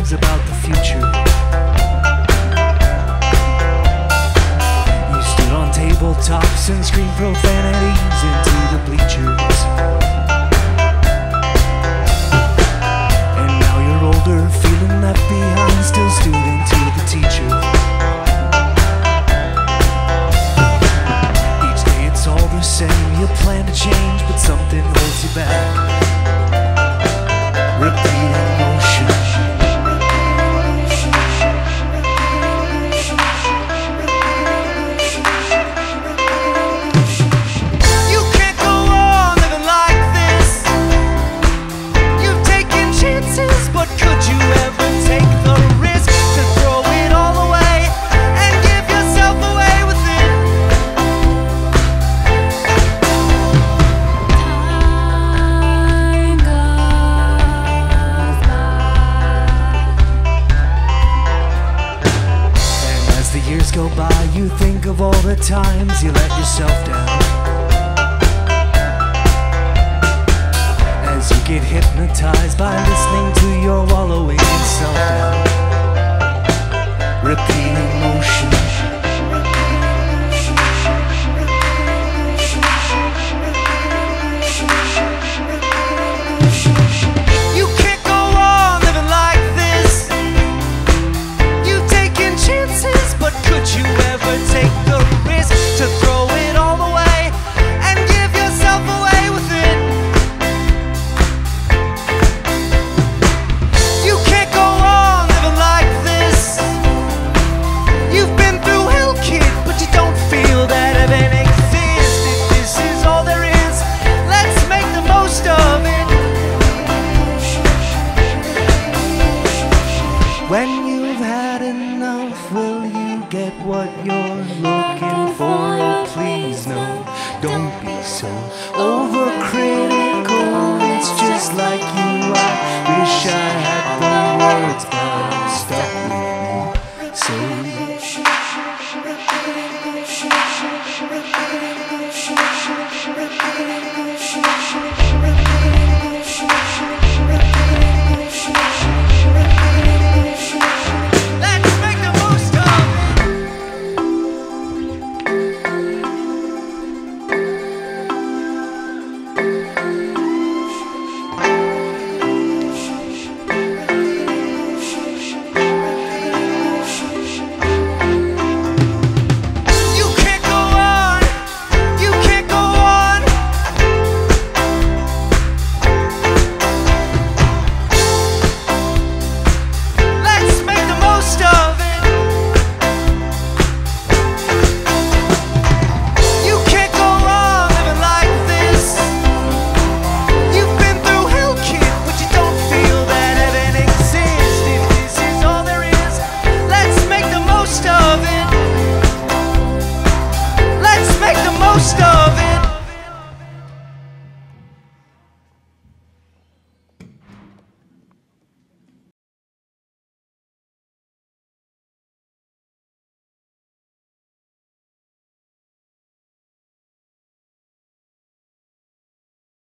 dreams about the future. You stood on tabletops and screamed profanities into the bleachers. And now you're older, feeling left behind, still student to the teacher. Each day it's all the same, you plan to change, but something holds you back. Repeating motion. You can't go on living like this. You've taken chances, but could you ever take the risk to throw it all away and give yourself away with it? Time goes by. And as the years go by, you think of all the times you let yourself down. As you get hypnotized by listening to your wallowing in self-doubt. Repeating motion. You can't go on living like this. You've taken chances, but could you ever take the risk to throw it all away and give yourself away with it? You can't go on living like this. You've been through hell, kid, but you don't feel that heaven exists. If this is all there is, let's make the most of it. When you've had enough, will you get what you're looking for? Please no, don't be so overcritical. It's just like you, I wish I had the words, but I'm stuck with you. So